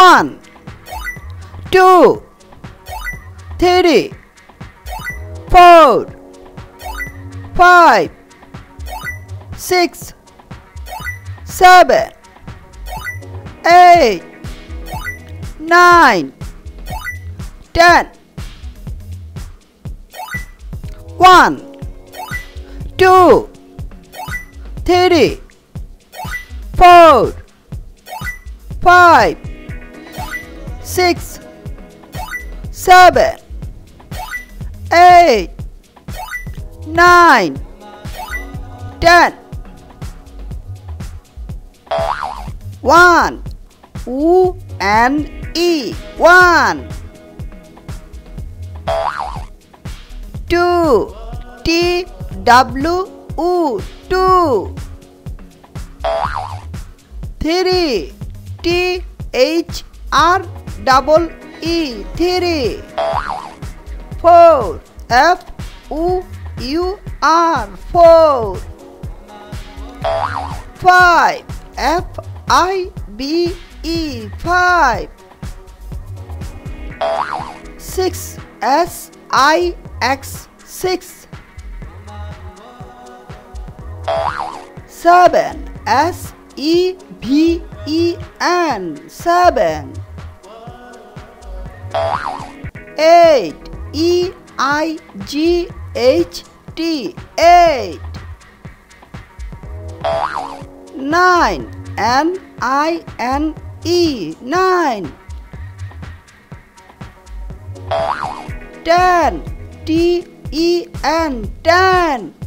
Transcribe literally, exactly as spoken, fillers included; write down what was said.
One, two, three, four, five, six, seven, eight, nine, ten. One, two, three, four, five, six, seven, eight, nine, ten. One, U and E, one. Two, T W U, two. Three, T H R double E, three. Four, F U U R, four. Five, F I B E, five. Six, S I X, six. Seven, S E V E N, seven. Eight, E I G H T, eight. Nine, N I N E, nine. Ten, T E N, ten.